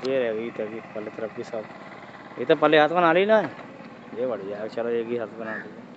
ये रहेगी तभी पहले तरफ की सब। ये तो पहले हाथ बना ली ना, ये बढ़िया है। चलो एक ही हाथ बना ली।